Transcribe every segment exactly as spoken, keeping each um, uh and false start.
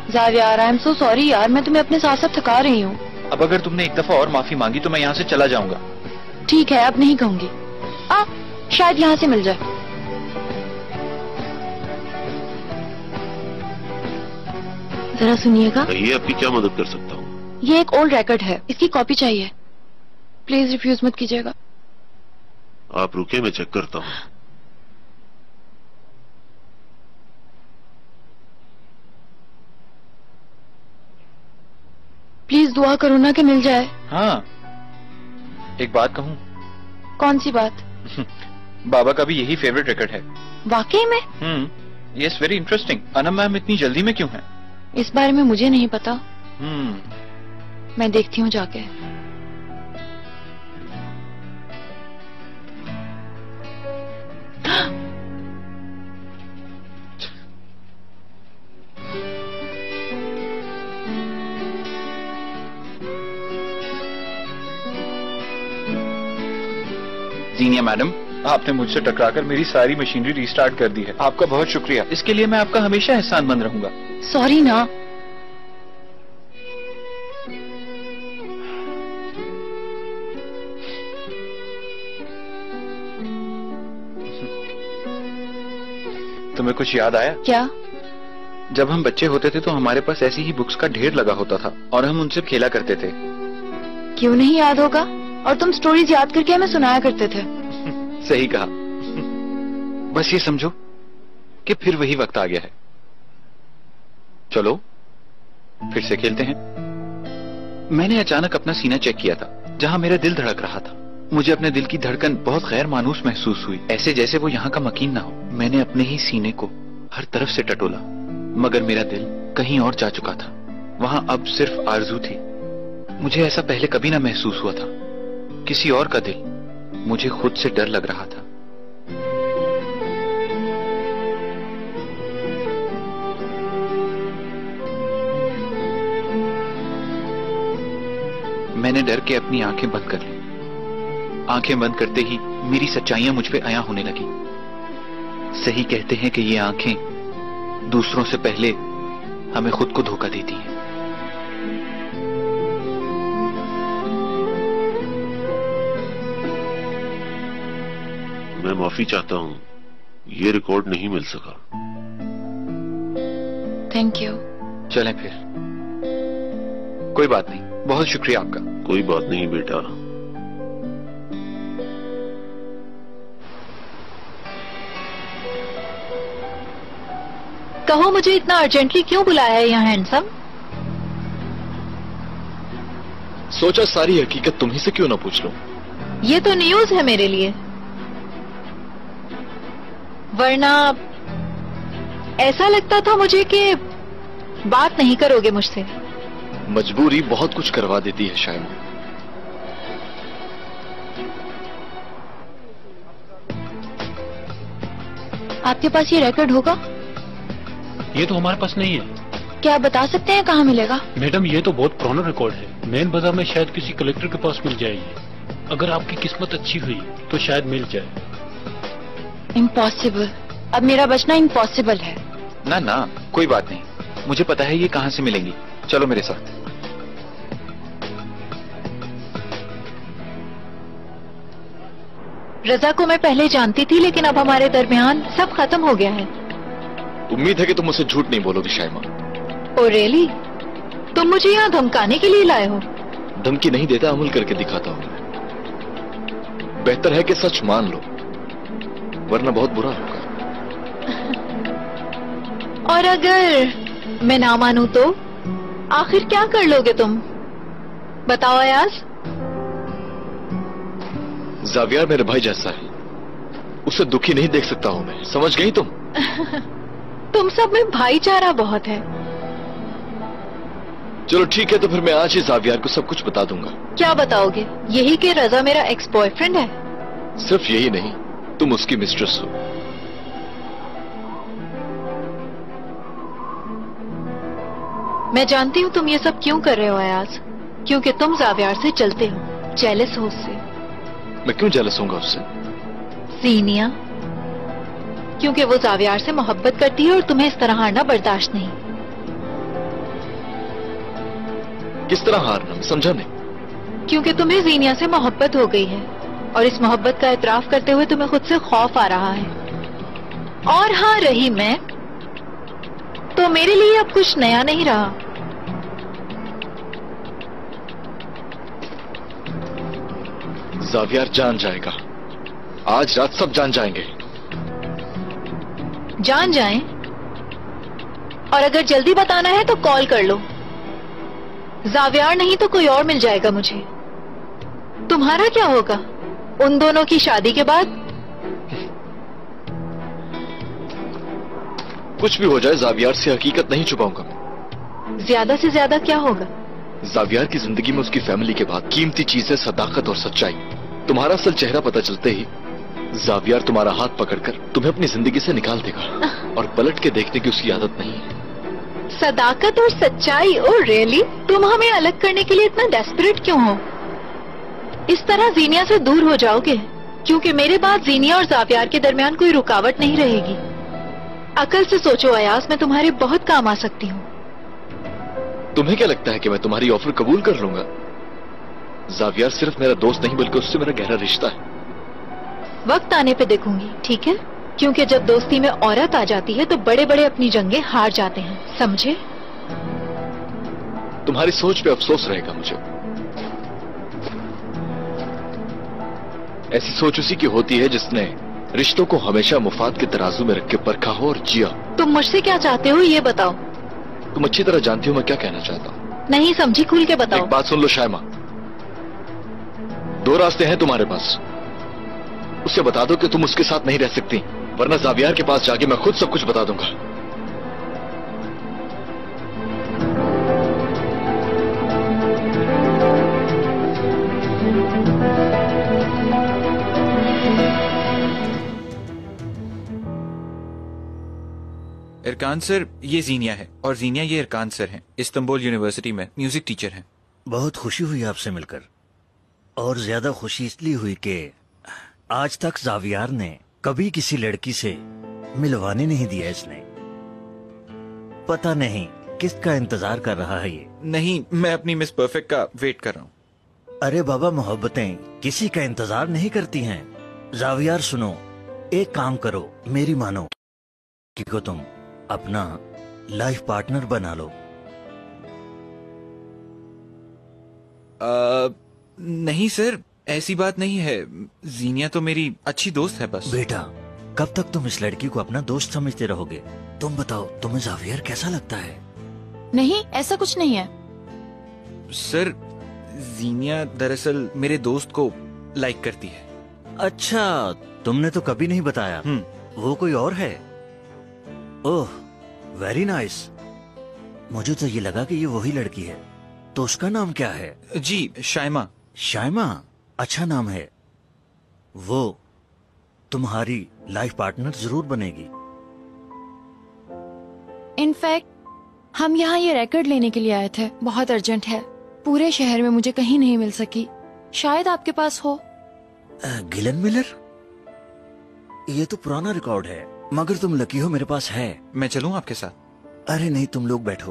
ज़ावियर, I am so sorry यार, मैं तुम्हें अपने साथ साथ थका रही हूँ। अब अगर तुमने एक दफा और माफी मांगी तो मैं यहाँ से चला जाऊंगा। ठीक है, अब नहीं कहूंगी। आ, शायद यहाँ से मिल जाए। जरा सुनिएगा। ये आपकी क्या मदद कर सकता हूँ? ये एक ओल्ड रिकॉर्ड है, इसकी कॉपी चाहिए। प्लीज रिफ्यूज मत कीजिएगा। आप रुके, मैं चेक करता हूँ। प्लीज दुआ करो ना कि मिल जाए। हाँ, एक बात कहूँ? कौन सी बात? बाबा का भी यही फेवरेट रिकॉर्ड है। वाकई में? Hmm, yes, very interesting. Anam ma'am इतनी जल्दी में क्यों हैं? इस बारे में मुझे नहीं पता। हम्म, मैं देखती हूँ जाके। जीनिया मैडम, आपने मुझसे टकराकर मेरी सारी मशीनरी रिस्टार्ट कर दी है। आपका बहुत शुक्रिया। इसके लिए मैं आपका हमेशा एहसानमंद रहूंगा। सॉरी ना। तुम्हें कुछ याद आया? क्या? जब हम बच्चे होते थे तो हमारे पास ऐसी ही बुक्स का ढेर लगा होता था और हम उनसे खेला करते थे। क्यों नहीं याद होगा? और तुम स्टोरीज याद करके हमें सुनाया करते थे। सही कहा। बस ये समझो कि फिर वही वक्त आ गया है। चलो फिर से खेलते हैं। मैंने अचानक अपना सीना चेक किया था जहां मेरा दिल धड़क रहा था। मुझे अपने दिल की धड़कन बहुत गैर मानूस महसूस हुई, ऐसे जैसे वो यहाँ का मकीन ना हो। मैंने अपने ही सीने को हर तरफ से टटोला, मगर मेरा दिल कहीं और जा चुका था। वहां अब सिर्फ आरजू थी। मुझे ऐसा पहले कभी ना महसूस हुआ था। किसी और का दिल। मुझे खुद से डर लग रहा था। मैंने डर के अपनी आंखें बंद कर ली। आंखें बंद करते ही मेरी सच्चाइयां मुझ पे अयां होने लगी। सही कहते हैं कि ये आंखें दूसरों से पहले हमें खुद को धोखा देती हैं। मैं माफी चाहता हूँ, ये रिकॉर्ड नहीं मिल सका। Thank you. चलें फिर। कोई बात नहीं, बहुत शुक्रिया आपका। कोई बात नहीं बेटा। कहो मुझे इतना अर्जेंटली क्यों बुलाया है यहाँ हैंडसम? सोचा सारी हकीकत तुम्ही से क्यों ना पूछ लूं। ये तो न्यूज है मेरे लिए, वरना ऐसा लगता था मुझे कि बात नहीं करोगे मुझसे। मजबूरी बहुत कुछ करवा देती है शायमा। आपके पास ये रिकॉर्ड होगा? ये तो हमारे पास नहीं है। क्या आप बता सकते हैं कहाँ मिलेगा? मैडम ये तो बहुत पुराना रिकॉर्ड है। मेन बाजार में शायद किसी कलेक्टर के पास मिल जाएगी। अगर आपकी किस्मत अच्छी हुई तो शायद मिल जाए। इम्पॉसिबल। अब मेरा बचना इम्पॉसिबल है। ना ना, कोई बात नहीं। मुझे पता है ये कहाँ से मिलेंगी। चलो मेरे साथ। रजा को मैं पहले जानती थी, लेकिन अब हमारे दरमियान सब खत्म हो गया है। उम्मीद है कि तुम मुझसे झूठ नहीं बोलोगी शायमा। ओ रियली? तुम मुझे यहाँ धमकाने के लिए लाए हो? धमकी नहीं देता, अमल करके दिखाता हूँ। बेहतर है कि सच मान लो, वरना बहुत बुरा होगा। और अगर मैं ना मानूं तो आखिर क्या कर लोगे तुम? बताओ अयाज। ज़ावियर मेरे भाई जैसा है, उसे दुखी नहीं देख सकता हूं मैं। समझ गई तुम? तुम सब में भाईचारा बहुत है। चलो ठीक है, तो फिर मैं आज ही ज़ावियर को सब कुछ बता दूंगा। क्या बताओगे? यही कि रजा मेरा एक्स बॉयफ्रेंड है? सिर्फ यही नहीं, तुम उसकी मिस्ट्रेस हो। मैं जानती हूँ तुम ये सब क्यों कर रहे हो अयाज, क्योंकि तुम ज़ावियर से चलते हो, जेलस हो उससे। मैं क्यों जेलस होऊंगा उससे? सीनिया, क्योंकि वो ज़ावियर से मोहब्बत करती है और तुम्हें इस तरह हारना बर्दाश्त नहीं। किस तरह हारना, मैं समझा नहीं। क्योंकि तुम्हें जीनिया से मोहब्बत हो गई है और इस मोहब्बत का एतराफ करते हुए तुम्हें खुद से खौफ आ रहा है। और हाँ, रही मैं, तो मेरे लिए अब कुछ नया नहीं रहा। ज़ावियर जान जाएगा, आज रात सब जान जाएंगे। जान जाएं? और अगर जल्दी बताना है तो कॉल कर लो। ज़ावियर नहीं तो कोई और मिल जाएगा मुझे। तुम्हारा क्या होगा उन दोनों की शादी के बाद? कुछ भी हो जाए, ज़ावियर से हकीकत नहीं छुपाऊंगा मैं। ज्यादा से ज्यादा क्या होगा? ज़ावियर की जिंदगी में उसकी फैमिली के बाद कीमती चीजें सदाकत और सच्चाई। तुम्हारा असल चेहरा पता चलते ही ज़ावियर तुम्हारा हाथ पकड़कर तुम्हें अपनी जिंदगी से निकाल देगा और पलट के देखने की उसकी आदत नहीं है। सदाकत और सच्चाई? Oh really? तुम हमें अलग करने के लिए इतना डेस्परेट क्यों हो? इस तरह जीनिया से दूर हो जाओगे, क्योंकि मेरे बाद जीनिया और ज़ावियर के दरमियान कोई रुकावट नहीं रहेगी। अकल से सोचो अयाज, मैं तुम्हारे बहुत काम आ सकती हूँ। तुम्हें क्या लगता है कि मैं तुम्हारी ऑफर कबूल कर लूंगा? ज़ावियर सिर्फ मेरा दोस्त नहीं बल्कि उससे मेरा गहरा रिश्ता है। वक्त आने पे देखूंगी, ठीक है? क्योंकि जब दोस्ती में औरत आ जाती है तो बड़े बड़े अपनी जंगें हार जाते हैं, समझे? तुम्हारी सोच पे अफसोस रहेगा मुझे। ऐसी सोच उसी की होती है जिसने रिश्तों को हमेशा मुफाद के तराजू में रख के परखा हो और जिया। तुम मुझसे क्या चाहते हो ये बताओ। तुम अच्छी तरह जानती हो मैं क्या कहना चाहता हूँ। नहीं समझी, खुल के बताओ। एक बात सुन लो शायमा, दो रास्ते हैं तुम्हारे पास। उसे बता दो कि तुम उसके साथ नहीं रह सकती, वरना ज़ावियर के पास जाके मैं खुद सब कुछ बता दूंगा। इरकान सर, ये जीनिया है और जीनिया ये इरकान सर हैं, इस्तांबुल यूनिवर्सिटी में म्यूजिक टीचर हैं। बहुत खुशी हुई आपसे मिलकर, और ज्यादा खुशी इसलिए हुई कि आज तक ज़ावियर ने कभी किसी लड़की से मिलवाने नहीं दिया इसने। पता नहीं किसका इंतजार कर रहा है ये। नहीं, मैं अपनी मिस परफेक्ट का वेट कर रहा हूँ। अरे बाबा, मोहब्बतें किसी का इंतजार नहीं करती हैं। ज़ावियर सुनो, एक काम करो, मेरी मानो कि को तुम अपना लाइफ पार्टनर बना लो। आ, नहीं सर, ऐसी बात नहीं है। जीनिया तो मेरी अच्छी दोस्त है बस। बेटा, कब तक तुम इस लड़की को अपना दोस्त समझते रहोगे? तुम बताओ, तुम्हें ज़ावियर कैसा लगता है? नहीं, ऐसा कुछ नहीं है। सर, जीनिया दरअसल मेरे दोस्त को लाइक करती है। अच्छा, तुमने तो कभी नहीं बताया। वो कोई और है? Oh, very nice. मुझे तो ये लगा कि ये वही लड़की है। तो उसका नाम क्या है? जी, शायमा। शायमा, अच्छा नाम है। वो तुम्हारी लाइफ पार्टनर जरूर बनेगी। इनफैक्ट हम यहाँ ये रिकॉर्ड लेने के लिए आए थे, बहुत अर्जेंट है। पूरे शहर में मुझे कहीं नहीं मिल सकी, शायद आपके पास हो। Glenn Miller? ये तो पुराना रिकॉर्ड है, मगर तुम लकी हो मेरे पास है। मैं चलूं आपके साथ? अरे नहीं, तुम लोग बैठो।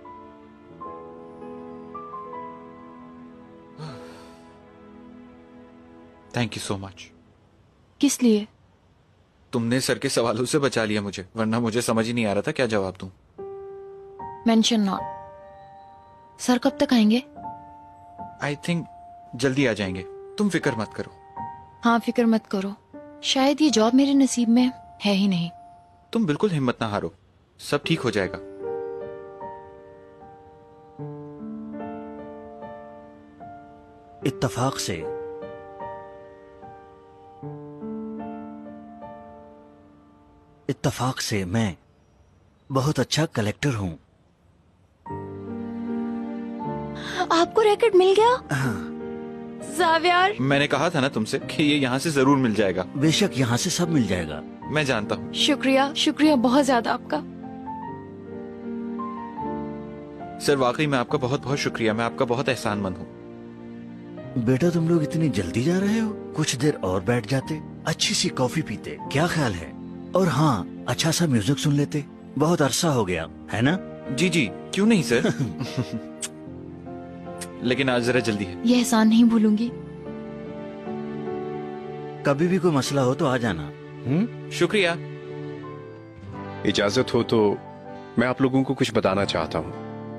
Thank you so much. किस लिए? तुमने सर के सवालों से बचा लिया मुझे, वरना मुझे समझ ही नहीं आ रहा था क्या जवाब दूं। Mention not. सर कब तक आएंगे? आई थिंक जल्दी आ जाएंगे, तुम फिक्र मत करो। हाँ, फिक्र मत करो। शायद ये जॉब मेरे नसीब में है ही नहीं। तुम बिल्कुल हिम्मत ना हारो, सब ठीक हो जाएगा। इत्तफाक से इत्तफाक से मैं बहुत अच्छा कलेक्टर हूँ। आपको रैकेट मिल गया? हाँ। ज़ावियर, मैंने कहा था ना तुमसे कि ये यहाँ से जरूर मिल जाएगा। बेशक यहाँ से सब मिल जाएगा। मैं जानता हूँ। शुक्रिया, शुक्रिया बहुत ज्यादा आपका। सर, वाकई मैं आपका बहुत बहुत शुक्रिया, मैं आपका बहुत एहसानमंद हूँ। बेटा, तुम लोग इतनी जल्दी जा रहे हो? कुछ देर और बैठ जाते, अच्छी सी कॉफी पीते, क्या ख्याल है? और हाँ, अच्छा सा म्यूजिक सुन लेते, बहुत अरसा हो गया है ना? जी जी, क्यों नहीं सर। लेकिन आज जरा जल्दी है। ये एहसान नहीं भूलूंगी। कभी भी कोई मसला हो तो आ जाना। हम्म? शुक्रिया। इजाजत हो तो मैं आप लोगों को कुछ बताना चाहता हूँ।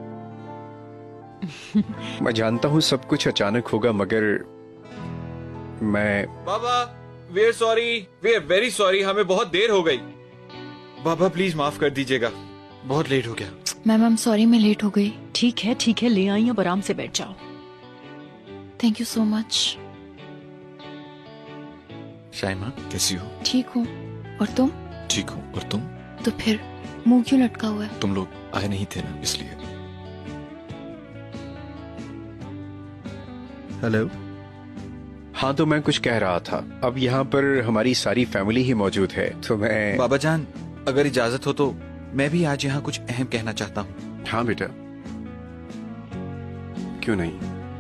मैं जानता हूँ सब कुछ अचानक होगा, मगर मैं बाबा we are sorry, we are very sorry, हमें बहुत देर हो गई। बाबा प्लीज माफ कर दीजिएगा, बहुत लेट हो गया। मैम आई एम सॉरी, मैं लेट हो गई। ठीक है ठीक है, ले आई, अब आराम से बैठ जाओ। Thank you so much. Shaima कैसी हो? ठीक हूँ, और तुम? ठीक हूँ, और तुम? तो फिर मुंह क्यों लटका हुआ है? तुम लोग आए नहीं थे ना, इसलिए। हेलो। हाँ, तो मैं कुछ कह रहा था। अब यहाँ पर हमारी सारी फैमिली ही मौजूद है, तो मैं बाबा जान अगर इजाजत हो तो मैं भी आज यहाँ कुछ अहम कहना चाहता हूँ। हाँ बेटा, क्यों नहीं।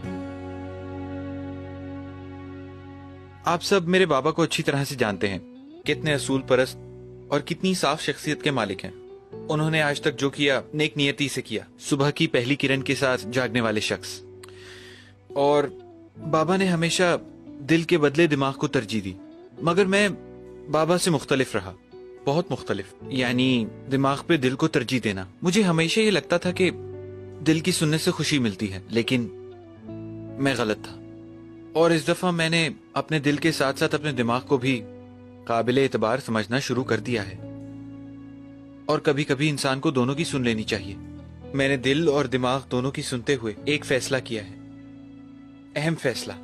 आप सब मेरे बाबा को अच्छी तरह से जानते हैं, कितने असूल परस्त और कितनी साफ शख्सियत के मालिक हैं। उन्होंने आज तक जो किया नेक नियति से किया, सुबह की पहली किरण के साथ जागने वाले शख्स। और बाबा ने हमेशा दिल के बदले दिमाग को तरजीह दी, मगर मैं बाबा से मुख्तलिफ रहा, बहुत मुख्तलिफ। यानी दिमाग पे दिल को तरजीह देना। मुझे हमेशा ये लगता था कि दिल की सुनने से खुशी मिलती है, लेकिन मैं गलत था। और इस दफा मैंने अपने दिल के साथ साथ अपने दिमाग को भी काबिले एतबार समझना शुरू कर दिया है। और कभी कभी इंसान को दोनों की सुन लेनी चाहिए। मैंने दिल और दिमाग दोनों की सुनते हुए एक फैसला किया है, अहम फैसला।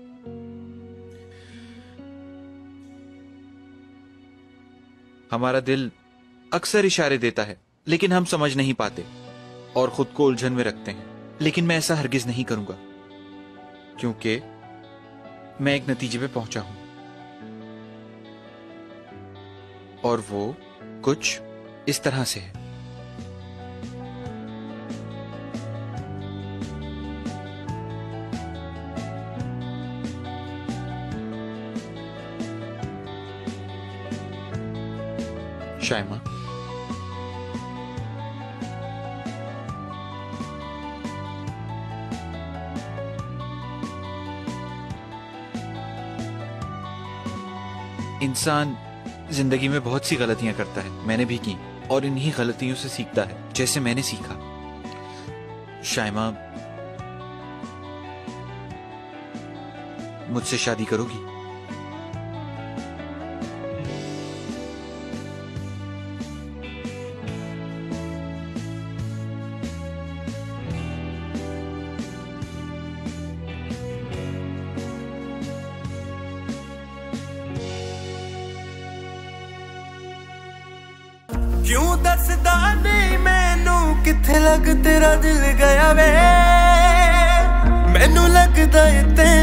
हमारा दिल अक्सर इशारे देता है, लेकिन हम समझ नहीं पाते और खुद को उलझन में रखते हैं। लेकिन मैं ऐसा हरगिज नहीं करूंगा, क्योंकि मैं एक नतीजे पे पहुंचा हूं, और वो कुछ इस तरह से है। शाइमा, इंसान जिंदगी में बहुत सी गलतियां करता है, मैंने भी की, और इन्हीं गलतियों से सीखता है, जैसे मैंने सीखा। शाइमा, मुझसे शादी करोगी? क्यों दसदा नहीं मैनू किथे लग तेरा दिल गया वे, मैनू लगदा इत्ते